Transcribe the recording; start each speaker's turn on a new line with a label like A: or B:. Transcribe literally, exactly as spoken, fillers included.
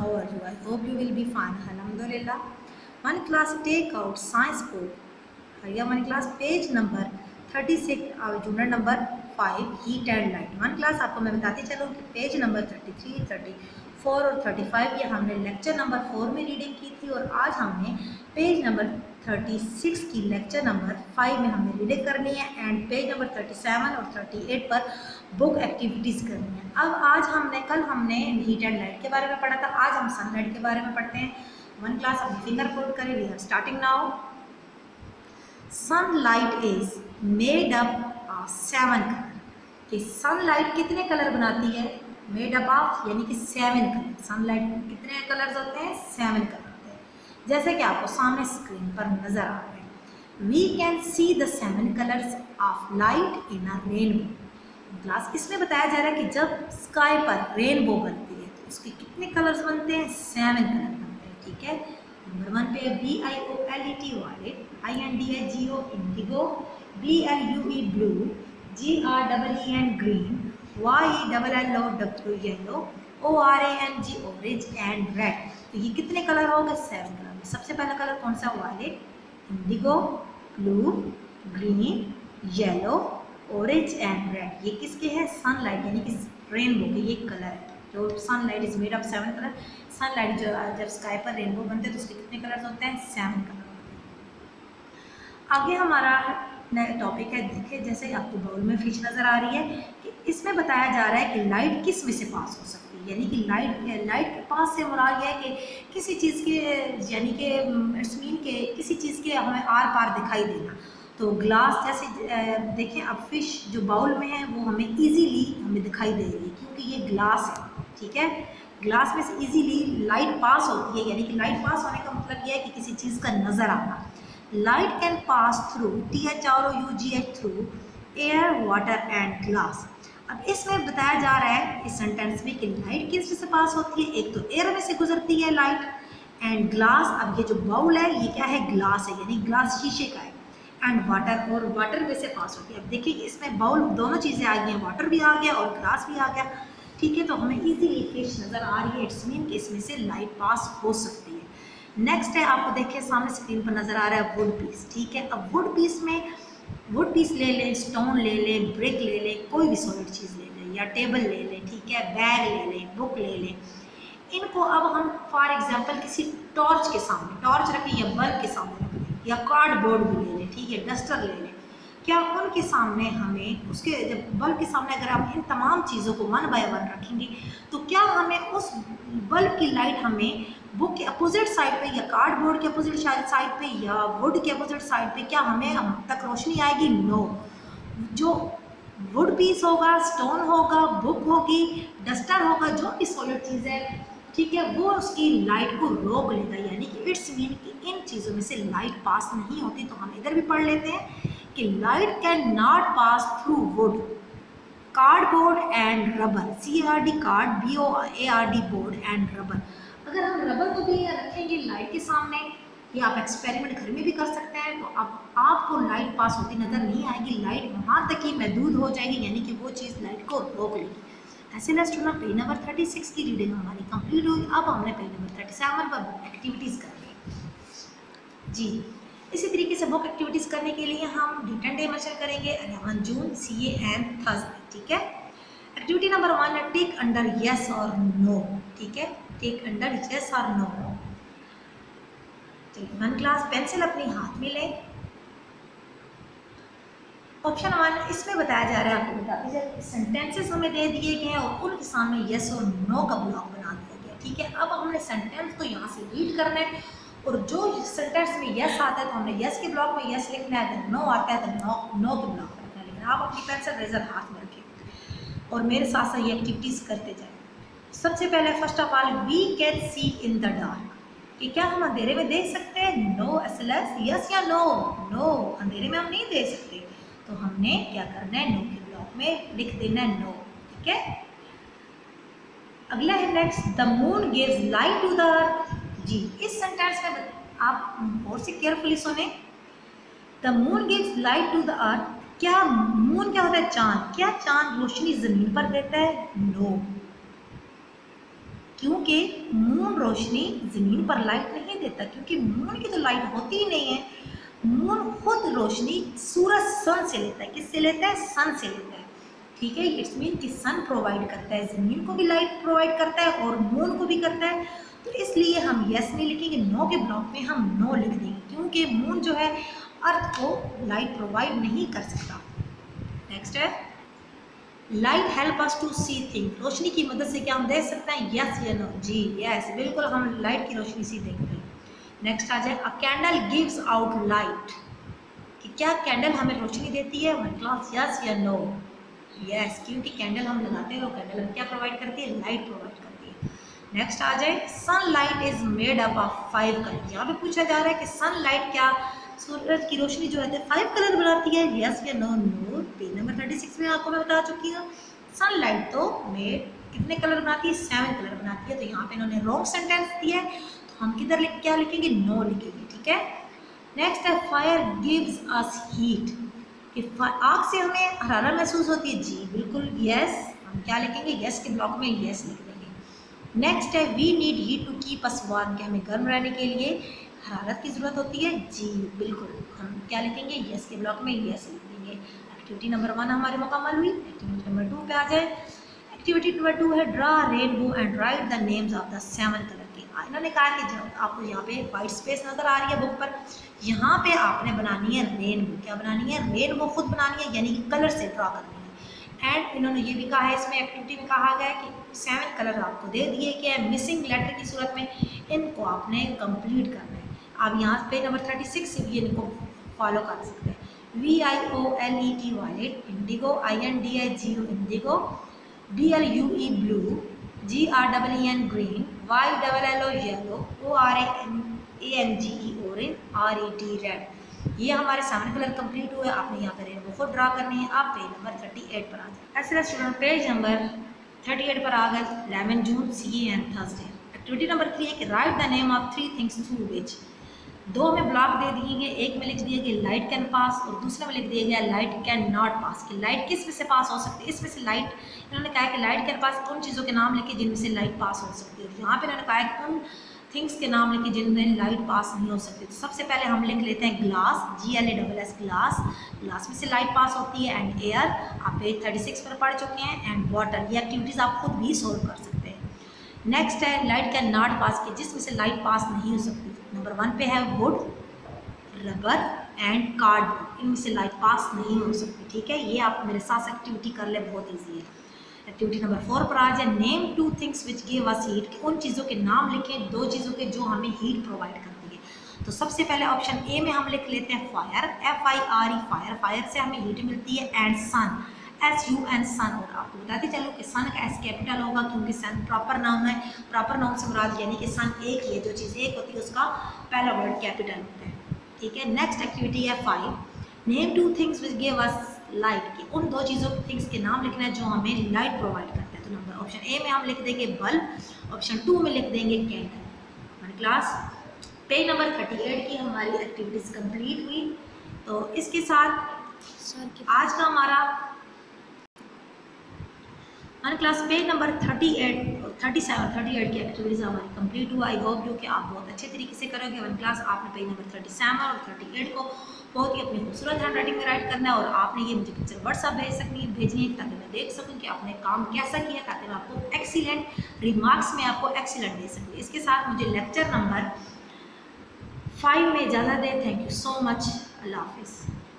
A: how are you? I hope you will be fine. Alhamdulillah. One class, take out science book. Here one class, page number thirty-six, our unit number five, heat and light. One class आपको मैं बताती चलूँ कि page number thirty-three, thirty-four और thirty-five ये हमने lecture number four में reading की थी और आज हमने पेज नंबर thirty-six की लेक्चर नंबर फाइव में हमने रीडिंग करनी है एंड पेज नंबर thirty-seven और thirty-eight पर बुक एक्टिविटीज़ करनी है। अब आज हमने कल हमने हीट एंड लाइट के बारे में पढ़ा था, आज हम सनलाइट के बारे में पढ़ते हैं। वन क्लास अपनी फिंगर कोड करें। We are starting now. Sunlight is made up of seven colour. कि सनलाइट कितने कलर बनाती है? मेड अप ऑफ यानी कि सेवन कलर। सनलाइट कितने कलर्स होते हैं? सेवन कलर होते हैं, जैसे कि आपको सामने स्क्रीन पर नजर आ रहे हैं। We can see the seven colours of light in a rainbow. Class इसमें बताया जा रहा है कि जब स्काई पर रेनबो बनती है तो उसके कितने कलर्स बनते हैं? सेवन कलर बनते हैं। ठीक है, नंबर वन पे है V I O L E T violet, I N D है G O indigo, B L U E blue, G R double E N green, Y E double L O W yellow, O R A N G orange and red. तो ये कितने colour हो गए? Seven colour में। सबसे पहला colour कौन सा? Violet, indigo, blue, green, yellow, orange and red. ये किसके हैं? सनलाइट यानी कि रेनबो के ये कलर है। जो sunlight is made of seven colour. Sunlight जो जब स्काई पर रेनबो बनते हैं तो उसके कितने कलर्स होते हैं? सेवन कलर होते हैं। आगे हमारा नया टॉपिक है, देखिए जैसे आपको बाउल में फिश नज़र आ रही है कि इसमें बताया जा रहा है कि लाइट किस में से पास हो सकती है। यानी कि लाइट लाइट के पास से मुराद यह है कि किसी चीज़ के यानी कि इट्स मीन के किसी चीज़ के हमें आर पार दिखाई देना। तो ग्लास जैसे देखें, अब फिश जो बाउल में है वो हमें इजीली हमें दिखाई दे रही है क्योंकि ये ग्लास है। ठीक है, ग्लास में से इजीली लाइट पास होती है, यानी कि लाइट पास होने का मतलब ये है कि किसी चीज़ का नज़र आना। Light can pass through T H R O U G H through air, water and glass. अब इसमें बताया जा रहा है इस सेंटेंस में कि लाइट किस से पास होती है? एक तो एयर में से गुजरती है लाइट एंड ग्लास। अब ये जो बाउल है ये क्या है? ग्लास है, यानी ग्लास शीशे का है। एंड वाटर, और वाटर में से पास होती है। अब देखिए इसमें बाउल दोनों चीज़ें आ गई हैं, वाटर भी आ गया और ग्लास भी आ गया। ठीक है, तो हमें इजीली फिश नज़र आ रही है, इट्स मीन कि इसमें से लाइट पास हो सकती है। नेक्स्ट है, आपको देखिए सामने स्क्रीन पर नज़र आ रहा है वुड पीस। ठीक है, अब वुड पीस में वुड पीस ले लें, स्टोन ले लें, ब्रिक ले लें, कोई भी सॉलिड चीज़ ले लें या टेबल ले लें। ठीक है, बैग ले लें, बुक ले लें। इनको अब हम फॉर एग्जाम्पल किसी टॉर्च के सामने टॉर्च रखें या बल्ब के सामने रखें या कार्डबोर्ड भी ले लें। ठीक है, डस्टर ले लें। क्या उनके सामने हमें उसके जब बल्ब के सामने अगर आप इन तमाम चीज़ों को वन बाय वन रखेंगे तो क्या हमें उस बल्ब की लाइट हमें बुक के अपोजिट साइड पे या कार्डबोर्ड के अपोजिट साइड पे या वुड के अपोजिट साइड पे क्या हमें हम तक रोशनी आएगी? नो। जो वुड पीस होगा, स्टोन होगा, बुक होगी, डस्टर होगा, जो भी सॉलिड चीज़ है, ठीक है, वो उसकी लाइट को रोक लेगा। यानी कि इट्स मीन कि इन चीज़ों में से लाइट पास नहीं होती। तो हम इधर भी पढ़ लेते हैं कि light cannot pass through wood, cardboard and rubber. C R D card, B O A R D board and rubber. अगर हम रबर को भी रखेंगे लाइट के सामने, या आप एक्सपेरिमेंट घर में भी कर सकते हैं, तो अब आपको लाइट पास होती नज़र नहीं आएगी। लाइट वहाँ तक ही महदूद हो जाएगी, यानी कि वो चीज़ लाइट को रोक लेगी। ऐसे ना स्टूडेंट, पेज नंबर छत्तीस की रीडिंग हमारी कंप्लीट हुई। अब हमने पेज नंबर सैंतीस पर बुक एक्टिविटीज़ करनी है जी। इसी तरीके से बुक एक्टिविटीज़ करने के लिए हम रिटर्न डे मेंशन करेंगे eleven June, C A and Thursday. ठीक है, एक्टिविटी नंबर वन है टेक अंडर यस और नो। ठीक है, टेक अंडर यस और नो। चलिए वन क्लास पेंसिल अपनी हाथ में लें। ऑप्शन वन, इसमें बताया जा रहा है, आपको बताते जाए सेंटेंसेस हमें दे दिए गए हैं और उनके सामने यस और नो का ब्लॉक बना दिया गया। ठीक है, अब हमने सेंटेंस को यहाँ से रीड करना है और जो सेंटेंस में यस आता है तो हमने यस के ब्लॉक में यस लिखना है, अगर नो आता है तो नो नो के ब्लॉक में लिखना है। लेकिन आप अपनी पेंसिल रेजर हाथ में रखें और मेरे साथ साथ ये एक्टिविटीज़ करते जाएँ। सबसे पहले first of all, we can see in the dark. कि क्या हम अंधेरे में देख सकते हैं? No S L S, yes या नो? नो, अंधेरे में हम नहीं देख सकते। तो हमने क्या करना है? नो के ब्लॉक में लिख देना है नो। ठीक है, अगला है next, the moon gives light to the earth. जी, इस सेंटेंस में आप और से केयरफुली सुने। The moon gives light to the earth. क्या मून क्या होता है? चांद। क्या चांद रोशनी जमीन पर देता है? नो। क्योंकि मून रोशनी ज़मीन पर लाइट नहीं देता, क्योंकि मून की तो लाइट होती ही नहीं है। मून खुद रोशनी सूरज सन से लेता है। किससे लेता है? सन से लेता है। ठीक है, इट्स मीन कि सन प्रोवाइड करता है, ज़मीन को भी लाइट प्रोवाइड करता है और मून को भी करता है। तो इसलिए हम यस नहीं लिखेंगे, नो के ब्लॉक में हम नो लिख देंगे, क्योंकि मून जो है अर्थ को लाइट प्रोवाइड नहीं कर सकता। नेक्स्ट है light help us to see thing. रोशनी की मदद से क्या हम देख सकते हैं? यस या नो? जी यस, बिल्कुल हम लाइट की रोशनी से देखते हैं। नेक्स्ट आ जाए a candle gives out light, कि क्या कैंडल हमें रोशनी देती है? वन क्लास यस या नो? यस, क्योंकि कैंडल हम लगाते हैं और कैंडल हमें क्या प्रोवाइड करती है? लाइट प्रोवाइड करती है। नेक्स्ट आ जाए sunlight is made up of five colour. यहाँ पे पूछा जा रहा है कि सनलाइट क्या सूरज की रोशनी जो है फाइव कलर बनाती है? यस या no? No. Page number thirty six में आपको मैं बता चुकी हूँ सनलाइट तो मेड कितने कलर बनाती है? सेवन कलर बनाती है। तो यहाँ पे इन्होंने रॉन्ग सेंटेंस दिया है, तो हम किधर लिख क्या लिखेंगे? नो लिखेंगे। ठीक है, नेक्स्ट है फायर गिव्स अस हीट, कि आग से हमें हरारत महसूस होती है? जी बिल्कुल यस, हम क्या लिखेंगे? यस के ब्लॉक में यस लिख देंगे। नेक्स्ट है we need heat to keep us warm, कि हमें गर्म रहने के लिए हरारत की ज़रूरत होती है? जी बिल्कुल, हम क्या लिखेंगे? यस के ब्लॉक में यस लिख देंगे। एक्टिविटी नंबर वन हमारी मुकम्मल हुई। एक्टिविटी नंबर टू पे आ जाए। एक्टिविटी नंबर टू है draw rainbow and write the names of the seven colour के। इन्होंने कहा कि जब आपको यहाँ पे वाइट स्पेस नज़र आ रही है बुक पर, यहाँ पे आपने बनानी है रेनबो। क्या बनानी है? रेनबो खुद बनानी है, यानी कि कलर से ड्रा करनी है। एंड इन्होंने ये भी कहा है, इसमें एक्टिविटी में कहा गया है कि सेवन कलर आपको दे दिए कि है मिसिंग लेटर की सूरत में इनको आपने कंप्लीट करना है। आप यहाँ पे नंबर थर्टी सिक्स से भी इनको फॉलो कर सकते हैं। V I O L E T violet, indigo, I N D I G O indigo, D L U E blue, G R double E N green, Y double L O yellow, O R A N A N G E orange, R E T red. ये हमारे सामने colour complete हुए। आपने यहाँ पर rainbow खुद draw करनी है। आप पेज नंबर थर्टी एट पर आ जाए। ऐसे student page number thirty eight पर आ गए। Eleven June C and Thursday. Activity number three है कि write the name of three things through which. दो में ब्लॉक दे दिए गए, एक में लिख दिया गया लाइट कैन पास और दूसरे में लिख दिया गया लाइट कैन नॉट पास। कि लाइट किस में से पास हो सकती है? इसमें से लाइट, इन्होंने कहा कि लाइट कैन पास उन चीज़ों के नाम लिखे जिनमें से लाइट पास हो सकती है। यहाँ पे इन्होंने कहा कि उन थिंग्स के नाम लिखे जिनमें लाइट पास नहीं हो सकती। तो सबसे पहले हम लिख लेते हैं glass, G L A double S glass. Glass में से लाइट पास होती है। एंड एयर, आप पेज थर्टी सिक्स पर पढ़ चुके हैं। एंड वाटर, ये एक्टिविटीज़ आप खुद भी सोल्व कर सकते हैं। नेक्स्ट है लाइट कैन नॉट पास, की जिसमें से लाइट पास नहीं हो सकती। नंबर वन पे है वुड, रबर एंड कार्डबोर्ड, इनमें से लाइट पास नहीं हो सकती। ठीक है, ये आप मेरे साथ एक्टिविटी कर ले, बहुत ईजी है। एक्टिविटी नंबर फोर पर आ जाए। Name two things which give us heat, कि उन चीज़ों के नाम लिखें, दो चीज़ों के जो हमें हीट प्रोवाइड करती है। तो सबसे पहले ऑप्शन ए में हम लिख लेते हैं fire, F I R E fire, fire से हमें हीट मिलती है। And sun, S U N sun. और आपको बताते चलो कि सन का एस कैपिटल होगा, क्योंकि सन प्रॉपर नाउन है। प्रॉपर नाउन से मुराद यानी कि सन एक ही है, जो चीज़ एक होती है उसका पहला वर्ड कैपिटल होता है। ठीक है, नेक्स्ट एक्टिविटी है five. Name two things which give us light, की उन दो चीज़ों थिंग्स के नाम लिखना है जो हमें लाइट प्रोवाइड करते हैं। तो नंबर ऑप्शन ए में हम लिख देंगे बल्ब, ऑप्शन टू में लिख देंगे कैंडल। हमारी class page number thirty eight की हमारी एक्टिविटीज़ कंप्लीट हुई। तो इसके साथ आज का हमारा हमारी class page number thirty eight और थर्टी सेवन थर्टी एट की एक्टिविटीज़ हमारी कंप्लीट हुआ। आई होप जो कि आप बहुत अच्छे तरीके से करोगे। वन क्लास आपने पेज नंबर थर्टी सेवन और थर्टी एट को बहुत ही अपनी खूबसूरत हैंड राइटिंग में राइट करना है। और आपने ये मुझे पिक्चर व्हाट्सअप भेज सकनी भेजनी है, ताकि मैं देख सकूँ कि आपने काम कैसा किया, ताकि मैं आपको एक्सीलेंट रिमार्क्स में आपको एक्सीलेंट दे सकूँ। इसके साथ मुझे लेक्चर नंबर फाइव में इजाज़त दें। Thank you so much. Allah हाफिज़।